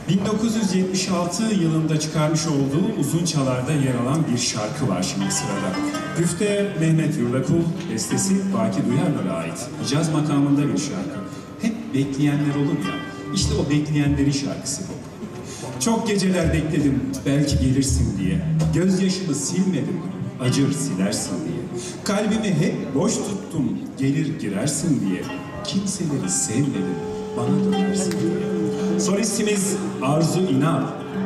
1976 yılında çıkarmış olduğu Uzun Çalar'da yer alan bir şarkı var şimdi sırada. Güfte Mehmet Yurdakul, bestesi Baki Duyarlar'a ait. Hicaz makamında bir şarkı. Hep bekleyenler olur ya, işte o bekleyenlerin şarkısı bu. Çok geceler bekledim, belki gelirsin diye. Gözyaşımı silmedim, acır silersin diye. Kalbimi hep boş tuttum, gelir girersin diye. Kimseleri sevmedim, bana dönersin diye. Solistimiz Arzu İnal,